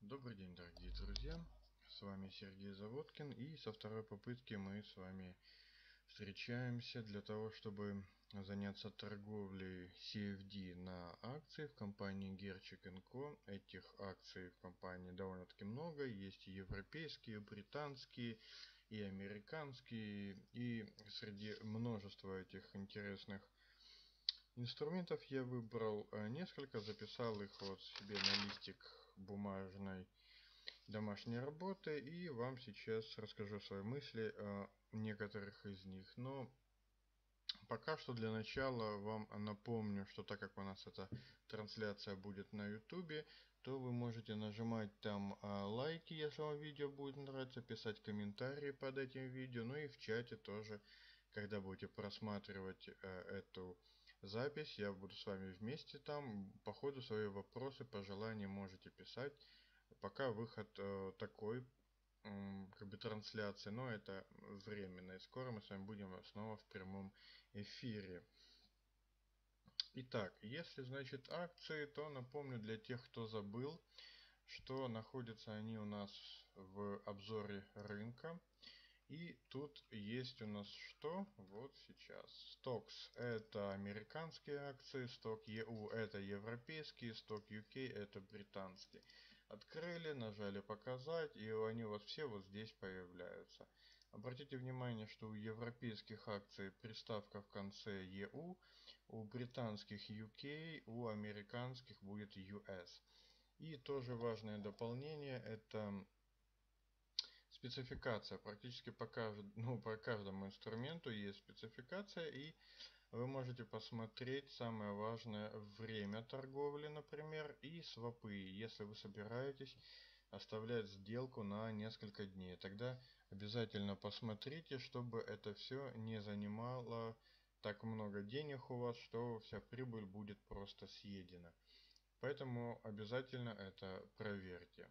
Добрый день, дорогие друзья, с вами Сергей Заводкин, и со второй попытки мы с вами встречаемся для того, чтобы заняться торговлей CFD на акции в компании Герчик & Co. Этих акций в компании довольно-таки много, есть и европейские, и британские, и американские, и среди множества этих интересных инструментов я выбрал несколько, записал их вот себе на листик бумажной домашней работы, и вам сейчас расскажу свои мысли о некоторых из них. Но пока что для начала вам напомню, что так как у нас эта трансляция будет на YouTube, то вы можете нажимать там лайки, если вам видео будет нравиться, писать комментарии под этим видео, ну и в чате тоже, когда будете просматривать эту запись, я буду с вами вместе там. По ходу свои вопросы, пожелания можете писать. Пока выход такой, как бы трансляции, но это временно. И скоро мы с вами будем снова в прямом эфире. Итак, если значит акции, то напомню для тех, кто забыл, что находятся они у нас в обзоре рынка. И тут есть у нас что? Вот сейчас. Stocks это американские акции, сток EU это европейские, сток UK это британские. Открыли, нажали показать, и они у вас все вот здесь появляются. Обратите внимание, что у европейских акций приставка в конце EU, у британских UK, у американских будет US. И тоже важное дополнение это спецификация. Практически по каждому инструменту есть спецификация, и вы можете посмотреть самое важное время торговли, например, и свопы, если вы собираетесь оставлять сделку на несколько дней. Тогда обязательно посмотрите, чтобы это все не занимало так много денег у вас, что вся прибыль будет просто съедена. Поэтому обязательно это проверьте.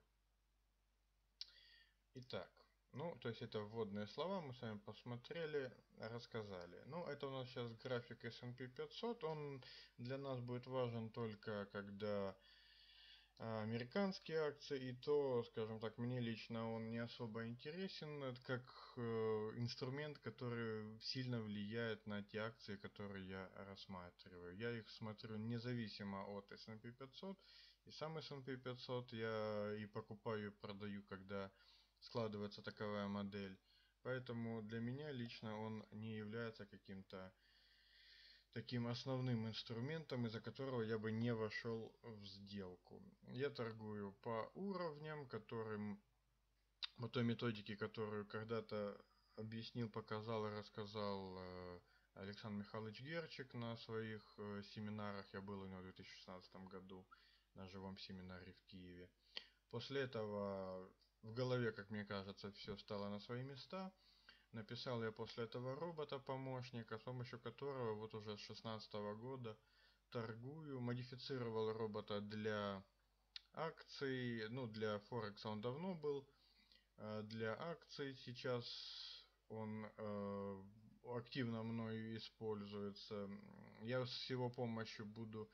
Итак, ну, то есть это вводные слова, мы с вами посмотрели, рассказали. Ну, это у нас сейчас график S&P 500, он для нас будет важен только когда американские акции, и то, скажем так, мне лично он не особо интересен, это как инструмент, который сильно влияет на те акции, которые я рассматриваю. Я их смотрю независимо от S&P 500, и сам S&P 500 я и покупаю, и продаю, когда складывается таковая модель. Поэтому для меня лично он не является каким-то таким основным инструментом, из-за которого я бы не вошел в сделку. Я торгую по уровням, которым по той методике, которую когда-то объяснил, показал и рассказал Александр Михайлович Герчик на своих семинарах. Я был у него в 2016 году на живом семинаре в Киеве. После этого в голове, как мне кажется, все стало на свои места. Написал я после этого робота-помощника, с помощью которого вот уже с 2016 года торгую. Модифицировал робота для акций, ну для Форекса он давно был. Для акций сейчас он активно мною используется. Я с его помощью буду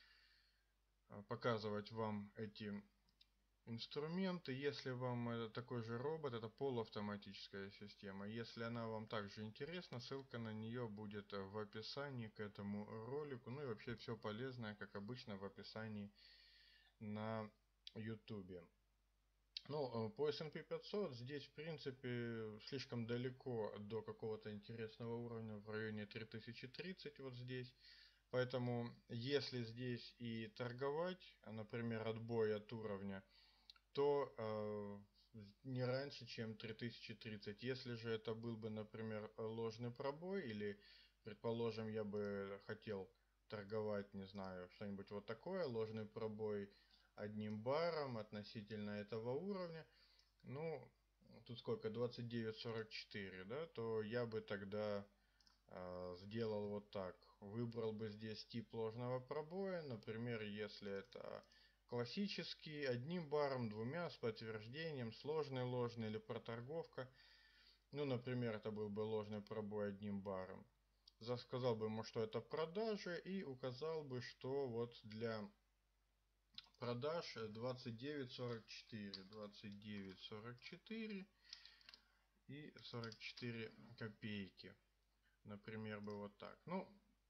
показывать вам эти инструменты. Если вам такой же робот, это полуавтоматическая система. Если она вам также интересна, ссылка на нее будет в описании к этому ролику. Ну и вообще все полезное, как обычно, в описании на YouTube. Ну, по S&P 500 здесь, в принципе, слишком далеко до какого-то интересного уровня в районе 3030 вот здесь. Поэтому, если здесь и торговать, например, отбой от уровня, то не раньше, чем 3030. Если же это был бы, например, ложный пробой, или, предположим, я бы хотел торговать, не знаю, что-нибудь вот такое, ложный пробой одним баром относительно этого уровня, ну, тут сколько, 29.44, да, то я бы тогда сделал вот так. Выбрал бы здесь тип ложного пробоя, например, если это классический, одним баром, двумя, с подтверждением, ложный или проторговка. Ну, например, это был бы ложный пробой одним баром. Сказал бы ему, что это продажи, и указал бы, что вот для продаж 29.44, 29.44 и 44 копейки. Например, бы вот так. Ну,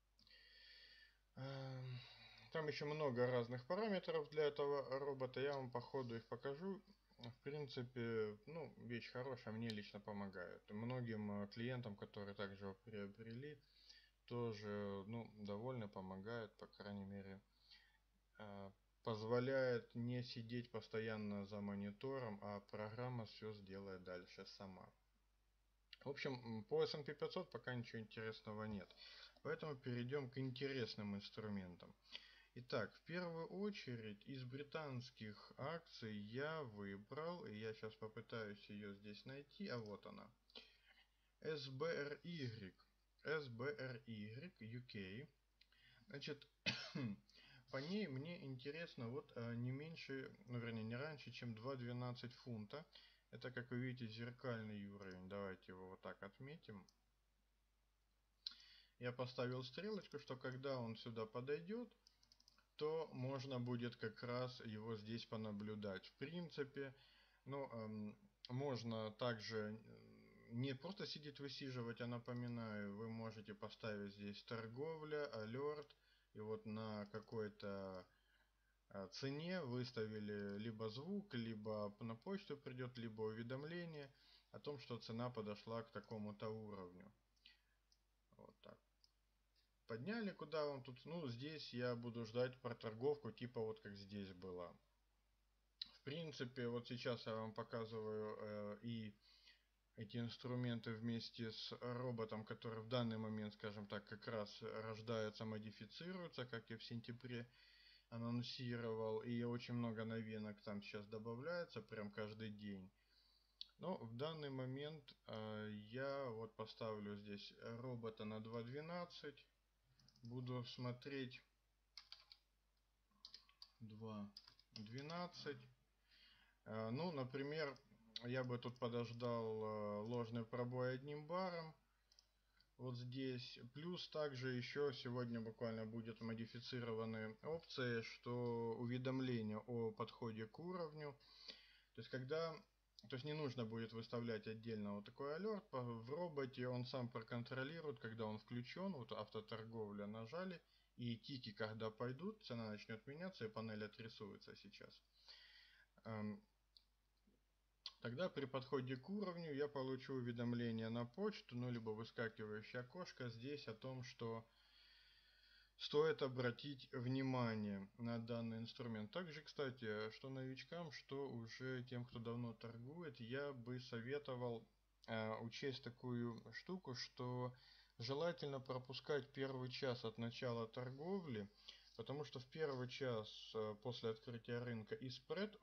там еще много разных параметров для этого робота. Я вам по ходу их покажу. В принципе, ну, вещь хорошая, мне лично помогает. Многим клиентам, которые также его приобрели, тоже, ну, довольно помогает, по крайней мере, позволяет не сидеть постоянно за монитором, а программа все сделает дальше сама. В общем, по S&P 500 пока ничего интересного нет. Поэтому перейдем к интересным инструментам. Итак, в первую очередь из британских акций я выбрал, и я сейчас попытаюсь ее здесь найти, а вот она. SBRY. SBRY UK. Значит, по ней мне интересно вот не меньше, ну вернее не раньше, чем 2.12 фунта. Это, как вы видите, зеркальный уровень. Давайте его вот так отметим. Я поставил стрелочку, что когда он сюда подойдет, то можно будет как раз его здесь понаблюдать. В принципе, ну, можно также не просто сидеть высиживать, а напоминаю, вы можете поставить здесь торговля, алерт, и вот на какой-то цене выставили либо звук, либо на почту придет, либо уведомление о том, что цена подошла к такому-то уровню. Вот так. Подняли, куда вам тут, ну, здесь я буду ждать проторговку, типа вот как здесь была. В принципе, вот сейчас я вам показываю и эти инструменты вместе с роботом, который в данный момент, скажем так, как раз рождается, модифицируется, как я в сентябре анонсировал, и очень много новинок там сейчас добавляется, прям каждый день. Но в данный момент я вот поставлю здесь робота на 2.12, буду смотреть 2.12. Ну, например, я бы тут подождал ложный пробой одним баром. Вот здесь. Плюс также еще сегодня буквально будет модифицированы опции, что уведомление о подходе к уровню. То есть когда... То есть не нужно будет выставлять отдельно вот такой алерт. В роботе он сам проконтролирует, когда он включен. Вот автоторговля нажали. И тики, когда пойдут, цена начнет меняться, и панель отрисуется сейчас. Тогда при подходе к уровню я получу уведомление на почту, ну либо выскакивающее окошко здесь о том, что стоит обратить внимание на данный инструмент. Также, кстати, что новичкам, что уже тем, кто давно торгует, я бы советовал учесть такую штуку, что желательно пропускать первый час от начала торговли, потому что в первый час после открытия рынка и спред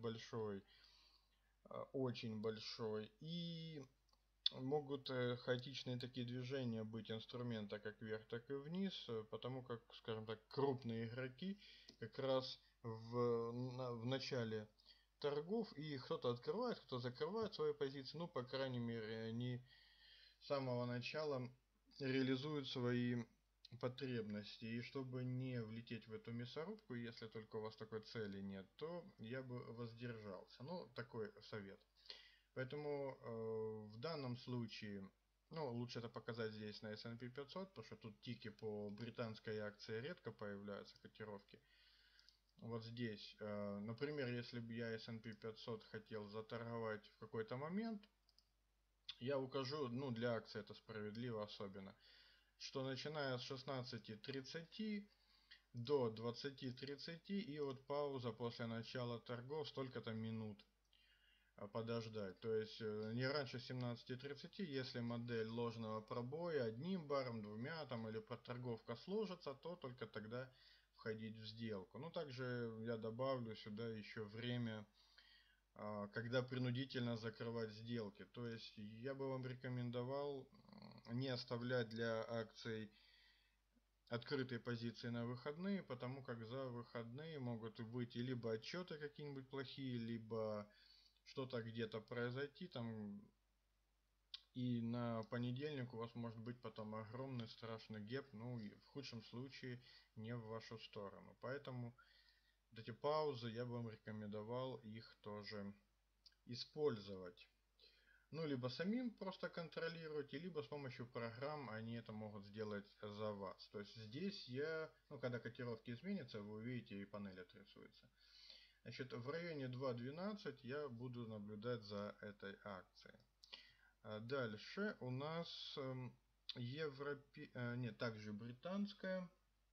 очень большой, и могут хаотичные такие движения быть инструмента как вверх, так и вниз, потому как, скажем так, крупные игроки как раз в начале торгов, и кто-то открывает, кто закрывает свои позиции, ну, по крайней мере, они с самого начала реализуют свои потребности. И чтобы не влететь в эту мясорубку, если только у вас такой цели нет, то я бы воздержался. Ну, такой совет. Поэтому в данном случае, ну, лучше это показать здесь на S&P 500, потому что тут тики по британской акции редко появляются, котировки. Вот здесь, например, если бы я S&P 500 хотел заторговать в какой-то момент, я укажу, ну, для акции это справедливо особенно, что начиная с 16:30 до 20:30 и вот пауза после начала торгов столько-то минут подождать. То есть не раньше 17:30, если модель ложного пробоя одним баром, двумя там или проторговка сложится, то только тогда входить в сделку. Ну также я добавлю сюда еще время, когда принудительно закрывать сделки. То есть я бы вам рекомендовал не оставлять для акций открытые позиции на выходные, потому как за выходные могут выйти либо отчеты какие-нибудь плохие, либо что-то где-то произойти там, и на понедельник у вас может быть потом огромный страшный гэп, ну и в худшем случае не в вашу сторону. Поэтому вот эти паузы, я бы вам рекомендовал их тоже использовать. Ну, либо самим просто контролируйте, либо с помощью программ они это могут сделать за вас. То есть здесь ну, когда котировки изменятся, вы увидите, и панель отрисуется. Значит, в районе 2.12 я буду наблюдать за этой акцией. Дальше у нас нет, также британская.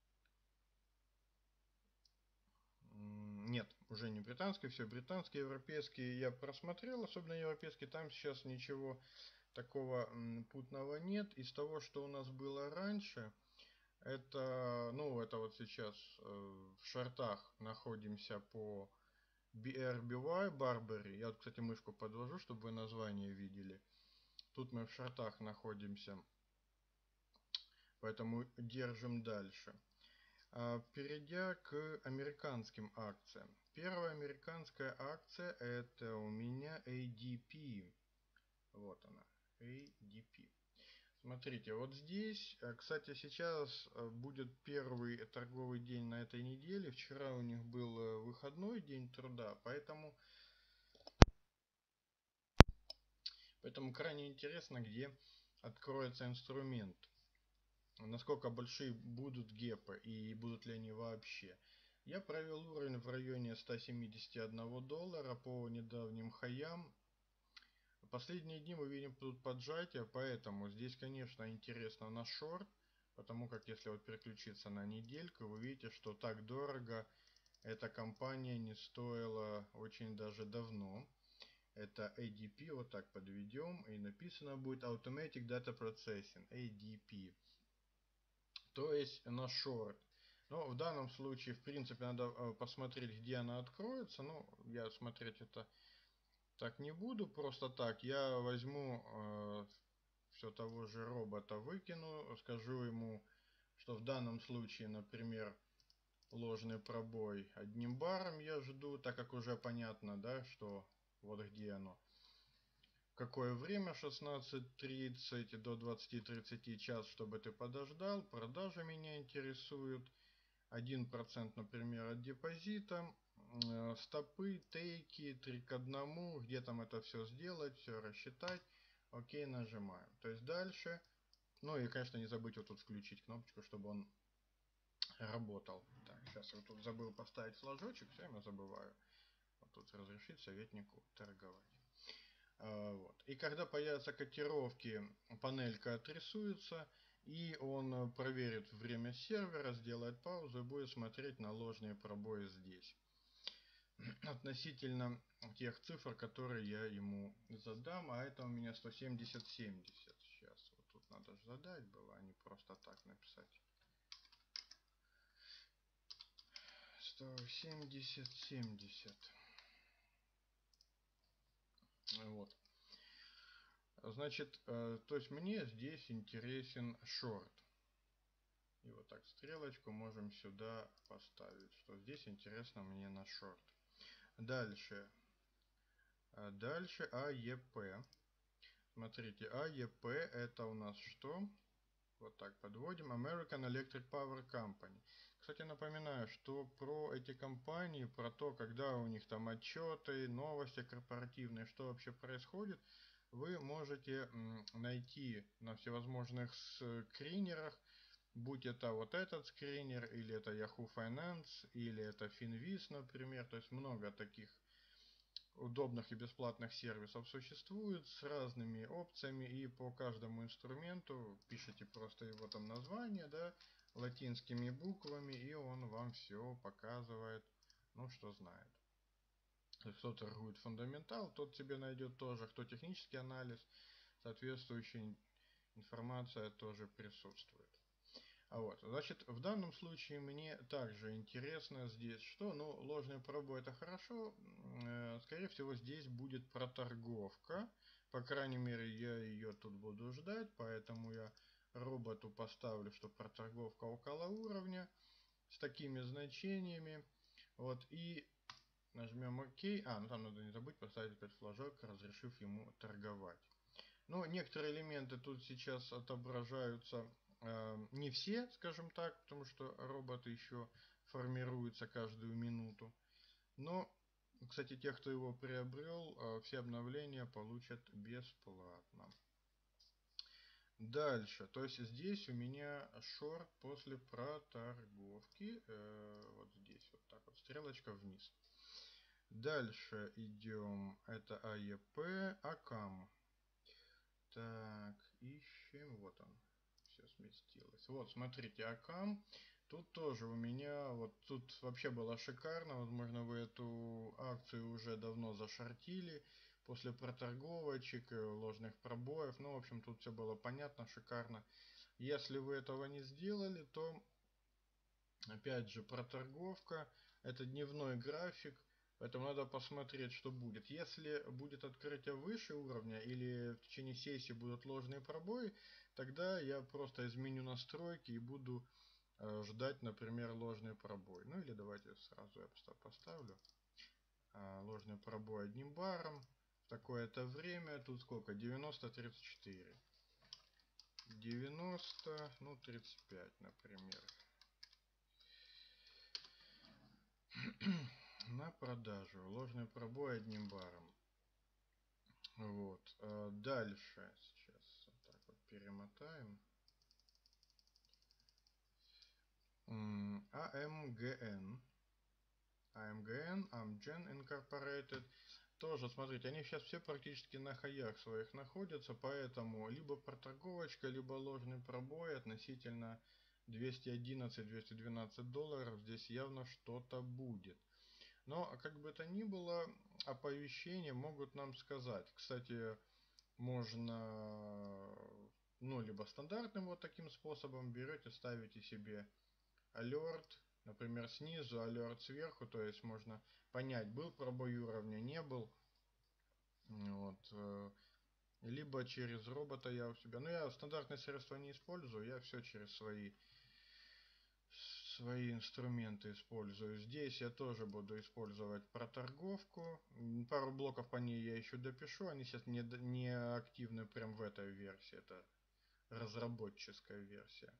Нет, уже не британские, все британские, европейские я просмотрел, особенно европейские, там сейчас ничего такого путного нет. Из того, что у нас было раньше, это вот сейчас в шортах находимся по BRBY, Барбери. Я вот, кстати, мышку подвожу, чтобы вы название видели. Тут мы в шортах находимся, поэтому держим дальше. Перейдя к американским акциям. Первая американская акция это у меня ADP. Вот она, ADP. Смотрите, вот здесь, кстати, сейчас будет первый торговый день на этой неделе. Вчера у них был выходной день труда, поэтому крайне интересно, где откроется инструмент. Насколько большие будут гепы и будут ли они вообще. Я провел уровень в районе $171 по недавним хаям. Последние дни мы видим тут поджатие, поэтому здесь, конечно, интересно на шорт, потому как если вот переключиться на недельку, вы видите, что так дорого эта компания не стоила очень даже давно. Это ADP, вот так подведем, и написано будет Automatic Data Processing, ADP. То есть на шорт. Но в данном случае, в принципе, надо посмотреть, где она откроется. Ну, я смотреть это так не буду, просто так. Я возьму все того же робота, выкину, скажу ему, что в данном случае, например, ложный пробой одним баром я жду, так как уже понятно, да, что вот где оно. Какое время, 16:30 до 20:30 час, чтобы ты подождал. Продажи меня интересуют. 1%, например, от депозита. Стопы, тейки, 3 к 1. Где там это все сделать, все рассчитать. Окей, нажимаем. То есть дальше. Ну и, конечно, не забыть вот тут включить кнопочку, чтобы он работал. Так, сейчас я тут забыл поставить флажочек, все время забываю. Вот тут разрешить советнику торговать. Вот. И когда появятся котировки, панелька отрисуется, и он проверит время сервера, сделает паузу и будет смотреть на ложные пробои здесь. Относительно тех цифр, которые я ему задам, а это у меня 170-70. Сейчас, вот тут надо же задать было, а не просто так написать. 170-70. Вот. Значит, то есть мне здесь интересен шорт. И вот так стрелочку можем сюда поставить, что здесь интересно мне на шорт. Дальше. Дальше АЕП. Смотрите, АЕП это у нас что? Вот так подводим. American Electric Power Company. Кстати, напоминаю, что про эти компании, про то, когда у них там отчеты, новости корпоративные, что вообще происходит, вы можете найти на всевозможных скринерах, будь это вот этот скринер, или это Yahoo Finance, или это Finviz, например. То есть много таких удобных и бесплатных сервисов существует с разными опциями, и по каждому инструменту пишите просто его там название, да, латинскими буквами, и он вам все показывает, ну, что знает. Кто торгует фундаментал, тот тебе найдет тоже, кто технический анализ, соответствующая информация тоже присутствует. Вот, значит, в данном случае мне также интересно здесь, что, ну, ложный пробой это хорошо, скорее всего здесь будет проторговка, по крайней мере я ее тут буду ждать, поэтому я роботу поставлю, что проторговка около уровня с такими значениями, вот, и нажмем ОК, ну там надо не забыть поставить опять флажок, разрешив ему торговать. Ну, некоторые элементы тут сейчас отображаются не все, скажем так, потому что робот еще формируется каждую минуту. Но, кстати, те, кто его приобрел, все обновления получат бесплатно. Дальше, то есть здесь у меня шорт после проторговки, вот здесь вот так вот, стрелочка вниз. Дальше идем, это АЕП, АКАМ. Так, ищем, вот он, все сместилось. Вот, смотрите, АКАМ, тут тоже у меня, вот тут вообще было шикарно, возможно вы эту акцию уже давно зашортили, после проторговочек, ложных пробоев, ну, в общем, тут все было понятно, шикарно. Если вы этого не сделали, то, опять же, проторговка, это дневной график, поэтому надо посмотреть, что будет. Если будет открытие выше уровня или в течение сессии будут ложные пробои, тогда я просто изменю настройки и буду ждать, например, ложный пробой. Ну или давайте сразу я поставлю ложный пробой одним баром. В такое-то время, тут сколько? 90-34. 90, ну 35, например. На продажу. Ложный пробой одним баром. Вот. Дальше. Сейчас вот так вот перемотаем. AMGN. Amgen Incorporated. Тоже, смотрите, они сейчас все практически на хаях своих находятся, поэтому либо проторговочка, либо ложный пробой относительно 211-212 долларов. Здесь явно что-то будет. Но, как бы то ни было, оповещения могут нам сказать. Кстати, можно, ну, либо стандартным вот таким способом берете, ставите себе alert, например, снизу, alert сверху, то есть можно понять, был пробой уровня, не был. Вот. Либо через робота я у себя. Но я стандартные средства не использую, я все через свои инструменты использую. Здесь я тоже буду использовать проторговку. Пару блоков по ней я еще допишу. Они сейчас не активны прям в этой версии. Это разработческая версия.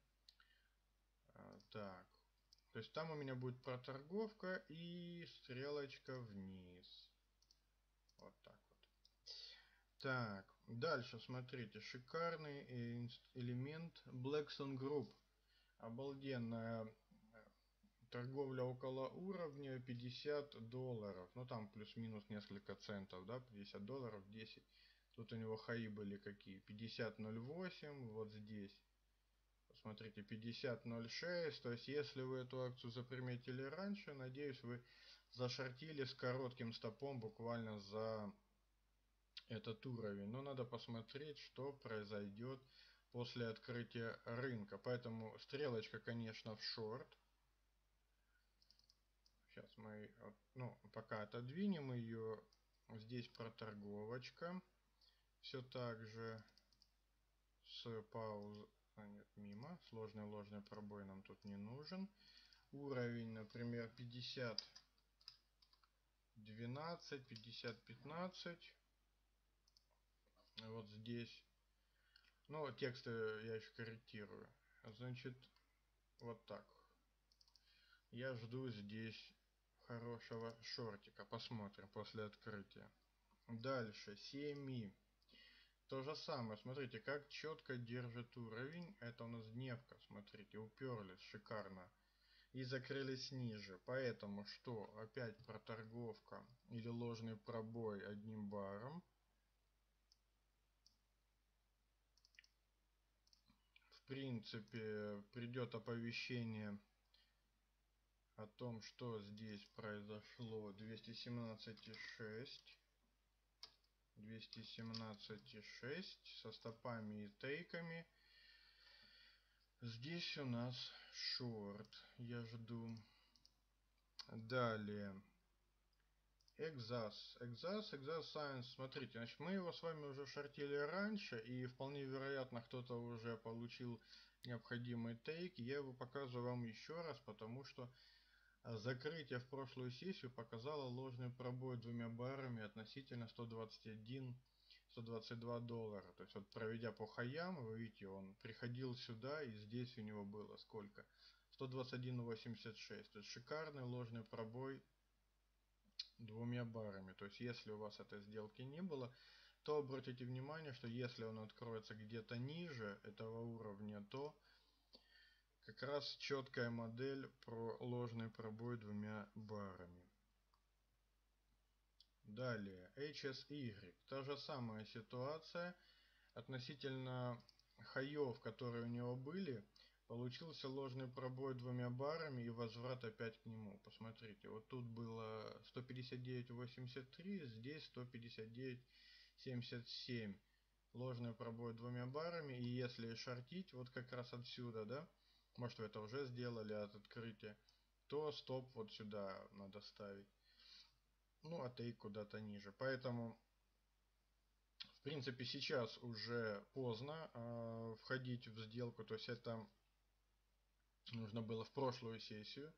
Так. То есть там у меня будет проторговка и стрелочка вниз. Вот так вот. Так. Дальше смотрите. Шикарный элемент Blackstone Group. Обалденная торговля около уровня 50 долларов. Ну там плюс-минус несколько центов, да, 50 долларов, 10. Тут у него хаи были какие? 50.08, вот здесь. Посмотрите, 50.06. То есть если вы эту акцию заприметили раньше, надеюсь вы зашортили с коротким стопом буквально за этот уровень. Но надо посмотреть, что произойдет после открытия рынка. Поэтому стрелочка, конечно, в шорт. Сейчас мы, ну, пока отодвинем ее. Здесь проторговочка. Все так же с пауз... нет, мимо. Сложный ложный пробой нам тут не нужен. Уровень, например, 50, 12, 50, 15. Вот здесь. Ну, тексты я еще корректирую. Значит, вот так. Я жду здесь хорошего шортика. Посмотрим после открытия. Дальше. CME. То же самое. Смотрите, как четко держит уровень. Это у нас дневка. Смотрите, уперлись. Шикарно. И закрылись ниже. Поэтому что? Опять проторговка или ложный пробой одним баром. В принципе, придет оповещение о том, что здесь произошло. 217,6. 217,6 со стопами и тейками. Здесь у нас шорт. Я жду. Далее. Exas Science. Смотрите, значит, мы его с вами уже шортили раньше, и вполне вероятно, кто-то уже получил необходимый тейк. Я его показываю вам еще раз, потому что закрытие в прошлую сессию показало ложный пробой двумя барами относительно 121-122 доллара. То есть вот проведя по хаям, вы видите, он приходил сюда, и здесь у него было сколько? 121.86. То есть шикарный ложный пробой двумя барами. То есть если у вас этой сделки не было, то обратите внимание, что если он откроется где-то ниже этого уровня, то как раз четкая модель про ложный пробой двумя барами. Далее, HSY. Та же самая ситуация. Относительно хаев, которые у него были, получился ложный пробой двумя барами и возврат опять к нему. Посмотрите, вот тут было 159.83, здесь 159.77. Ложный пробой двумя барами, и если шортить вот как раз отсюда, да, может вы это уже сделали от открытия, то стоп вот сюда надо ставить. Ну, а тейк куда-то ниже. Поэтому в принципе, сейчас уже поздно входить в сделку, то есть это нужно было в прошлую сессию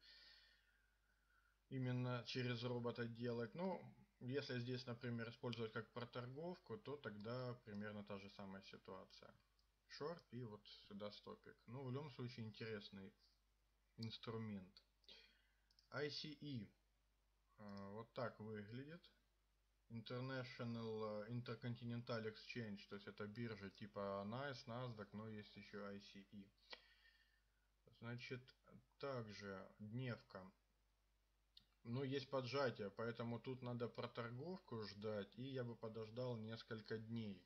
именно через робота делать. Ну, если здесь, например, использовать как проторговку, то тогда примерно та же самая ситуация. Шорт и вот сюда стопик. Ну, в любом случае интересный инструмент. ICE вот так выглядит. International Intercontinental Exchange, то есть это биржа типа NYSE, NASDAQ, но есть еще ICE. Значит, также дневка. Ну, есть поджатие, поэтому тут надо проторговку ждать, и я бы подождал несколько дней.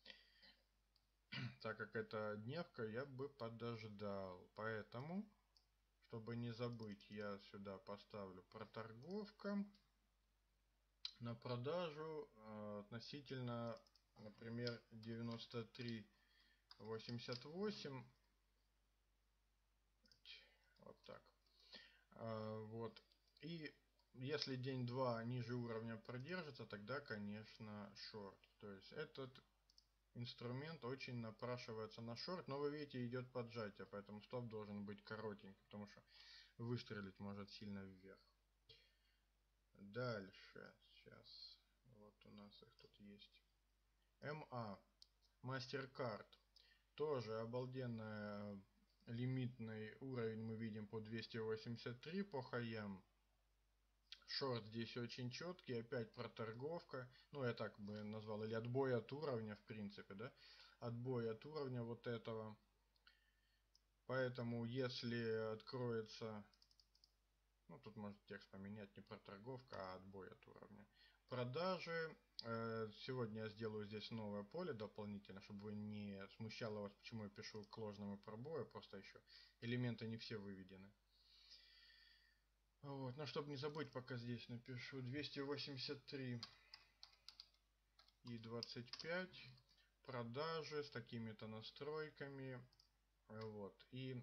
Так как это дневка, я бы подождал. Поэтому, чтобы не забыть, я сюда поставлю проторговка на продажу относительно, например, 93.88. Вот так. Вот. И если день-два ниже уровня продержится, тогда, конечно, шорт. То есть этот инструмент очень напрашивается на шорт, но вы видите, идет поджатие, поэтому стоп должен быть коротенький, потому что выстрелить может сильно вверх. Дальше, сейчас, вот у нас их тут есть. МА, MasterCard, тоже обалденная. Лимитный уровень мы видим по 283 по хаям. Шорт здесь очень четкий, опять проторговка. Ну, я так бы назвал, или отбой от уровня, в принципе, да. Отбой от уровня вот этого. Поэтому, если откроется... Ну, тут можно текст поменять, не проторговка, а отбой от уровня. Продажи. Сегодня я сделаю здесь новое поле дополнительно, чтобы вы не смущало вас, почему я пишу к ложному пробою. Просто еще элементы не все выведены. Вот, но чтобы не забыть, пока здесь напишу 283 и 25 продажи с такими-то настройками. Вот, и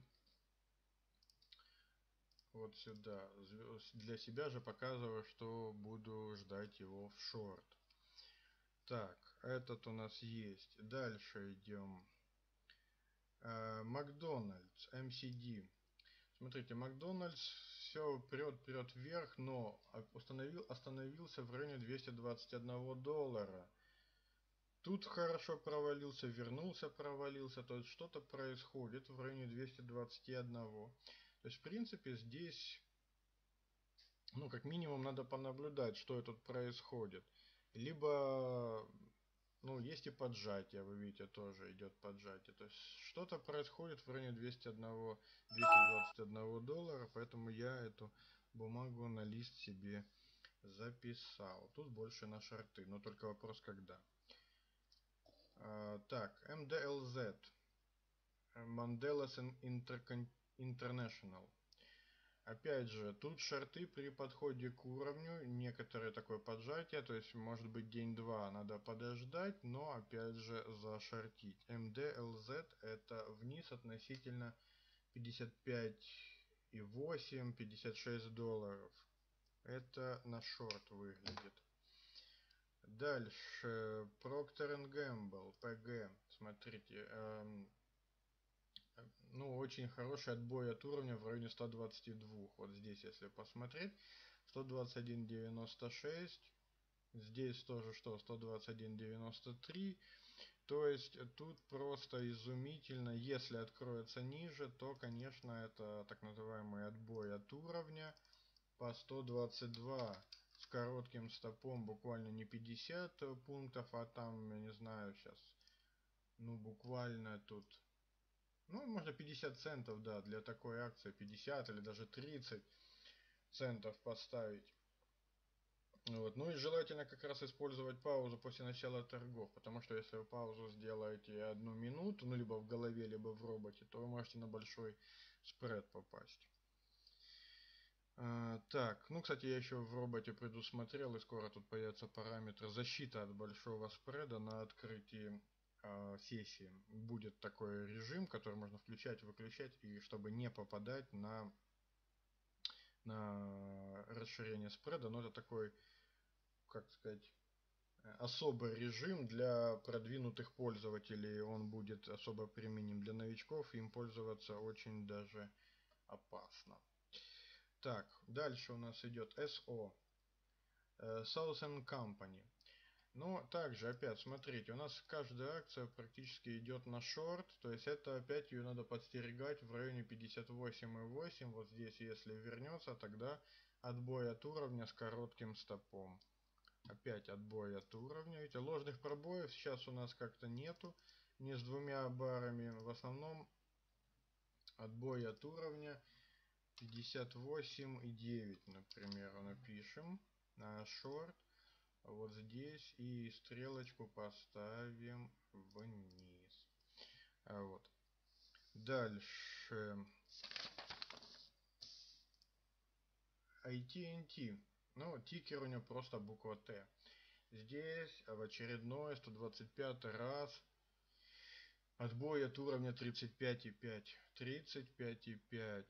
вот сюда для себя же показываю, что буду ждать его в шорт. Так, этот у нас есть. Дальше идем. Макдональдс, MCD. Смотрите, Макдональдс все прет вверх, но остановился в районе 221 доллара. Тут хорошо провалился, вернулся, провалился, то есть что-то происходит в районе 221. То есть в принципе здесь, ну как минимум надо понаблюдать, что тут происходит. Либо, ну есть и поджатие, вы видите, тоже идет поджатие. То есть что-то происходит в районе 221 доллара, поэтому я эту бумагу на лист себе записал. Тут больше на шорты, но только вопрос когда. Так, MDLZ, Mondelez International. Опять же, тут шорты при подходе к уровню, некоторое такое поджатие, то есть может быть день-два надо подождать, но опять же зашортить. MDLZ это вниз относительно 55,8, 56 долларов. Это на шорт выглядит. Дальше, Procter Gamble, PG, смотрите, ну, очень хороший отбой от уровня в районе 122. Вот здесь, если посмотреть, 121.96, здесь тоже что, 121.93, То есть тут просто изумительно, если откроется ниже, то, конечно, это так называемый отбой от уровня по 122 с коротким стопом, буквально не 50 пунктов, а там, я не знаю, сейчас, ну, буквально тут, ну, можно 50 центов, да, для такой акции 50 или даже 30 центов поставить. Вот. Ну и желательно как раз использовать паузу после начала торгов, потому что если вы паузу сделаете 1 минуту, ну либо в голове, либо в роботе, то вы можете на большой спред попасть. Так, ну кстати, я еще в роботе предусмотрел, и скоро тут появится параметр защита от большого спреда на открытии сессии. Будет такой режим, который можно включать, выключать, и чтобы не попадать на расширение спреда, но это такой, как сказать, особый режим для продвинутых пользователей. Он будет особо применим для новичков, им пользоваться очень даже опасно. Так, дальше у нас идет SO, Southern Company. Но также, опять, смотрите, у нас каждая акция практически идет на шорт, то есть это опять ее надо подстерегать в районе 58,8. Вот здесь, если вернется, тогда отбой от уровня с коротким стопом. Опять отбой от уровня. Видите, ложных пробоев сейчас у нас как-то нету. Не с двумя барами. В основном отбой от уровня 58,9, например, напишем на шорт. Вот здесь. И стрелочку поставим вниз. Вот. Дальше. AT&T. Ну, тикер у него просто буква Т. Здесь в очередной 125 раз отбой от уровня 35,5. 35,5.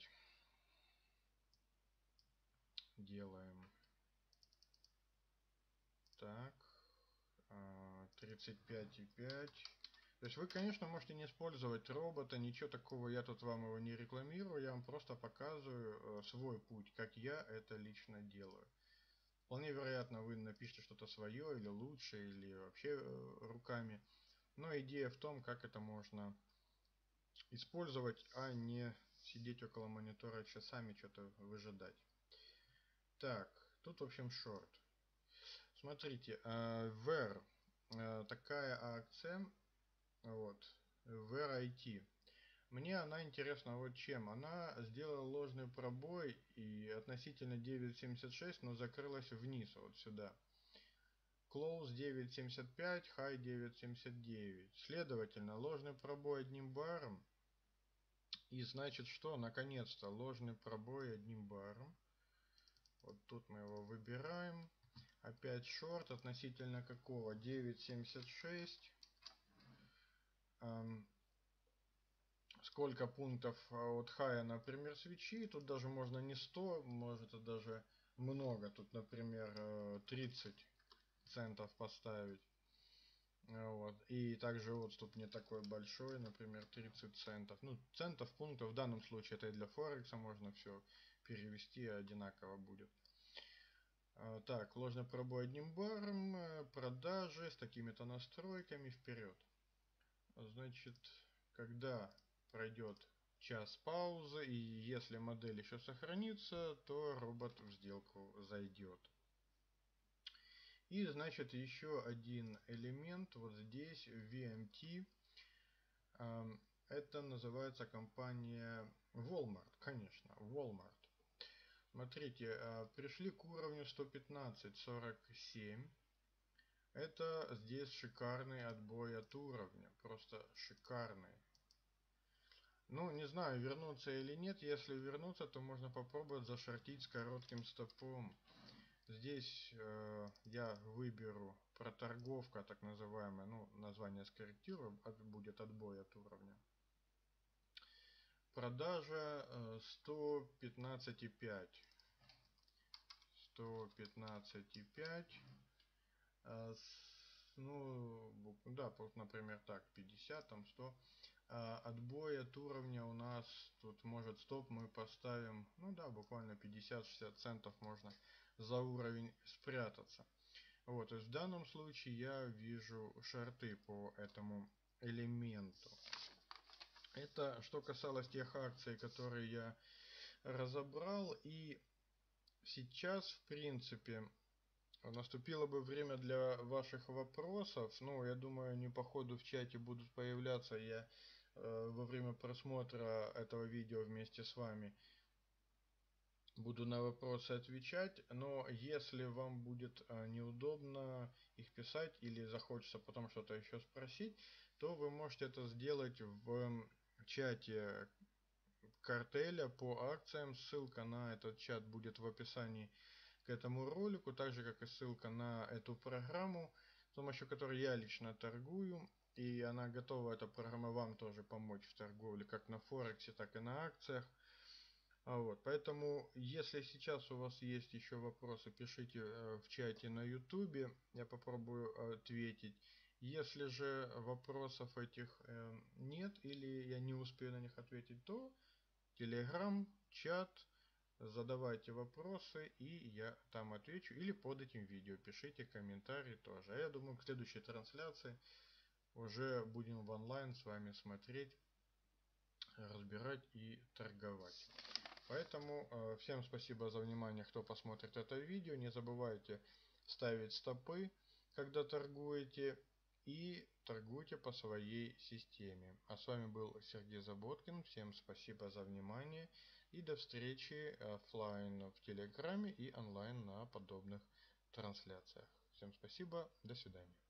Делаем. Так. 35,5. То есть вы, конечно, можете не использовать робота, ничего такого, я тут вам его не рекламирую, я вам просто показываю свой путь, как я это лично делаю. Вполне вероятно, вы напишите что-то свое, или лучше, или вообще руками. Но идея в том, как это можно использовать, а не сидеть около монитора часами, что-то выжидать. Так, тут в общем шорт. Смотрите, VER, такая акция, вот, VER-IT. Мне она интересна вот чем. Она сделала ложный пробой и относительно 9.76, но закрылась вниз, вот сюда. Close 9.75, High 9.79. Следовательно, ложный пробой одним баром. И значит что? Наконец-то ложный пробой одним баром. Вот тут мы его выбираем. Опять шорт относительно какого? 9.76. Сколько пунктов от хая, например, свечи. Тут даже можно не 100, может даже много. Тут, например, 30 центов поставить. Вот. И также отступ не такой большой, например, 30 центов. Ну, центов, пунктов, в данном случае это и для Форекса можно все перевести, одинаково будет. Так, ложный пробой одним баром, продажи с такими-то настройками, вперед. Значит, когда пройдет час паузы, и если модель еще сохранится, то робот в сделку зайдет. И значит еще один элемент вот здесь VMT. Это называется компания Walmart, конечно, Walmart. Смотрите, пришли к уровню 115.47. Это здесь шикарный отбой от уровня, просто шикарный. Ну, не знаю, вернуться или нет. Если вернуться, то можно попробовать зашортить с коротким стопом. Здесь я выберу проторговка, так называемая, ну, название скорректирую, будет отбой от уровня. Продажа 115,5. 115,5. Ну, да, вот, например, так, 50, там 100. Отбой от уровня у нас тут может стоп мы поставим, ну да, буквально 50-60 центов можно за уровень спрятаться. Вот, то есть в данном случае я вижу шорты по этому элементу. Это что касалось тех акций, которые я разобрал. И сейчас, в принципе, наступило бы время для ваших вопросов. Ну, я думаю, они по ходу в чате будут появляться. Я во время просмотра этого видео вместе с вами буду на вопросы отвечать. Но если вам будет неудобно их писать или захочется потом что-то еще спросить, то вы можете это сделать в чате картеля по акциям. Ссылка на этот чат будет в описании к этому ролику, так же как и ссылка на эту программу, с помощью которой я лично торгую, и она готова, эта программа, вам тоже помочь в торговле как на Форексе, так и на акциях. Вот, поэтому, если сейчас у вас есть еще вопросы, пишите в чате на YouTube, я попробую ответить. Если же вопросов этих нет, или я не успею на них ответить, то Telegram, чат, задавайте вопросы, и я там отвечу. Или под этим видео пишите комментарии тоже. А я думаю, к следующей трансляции уже будем в онлайн с вами смотреть, разбирать и торговать. Поэтому всем спасибо за внимание, кто посмотрит это видео. Не забывайте ставить стопы, когда торгуете. И торгуйте по своей системе. А с вами был Сергей Заботкин. Всем спасибо за внимание. И до встречи офлайн в Телеграме и онлайн на подобных трансляциях. Всем спасибо. До свидания.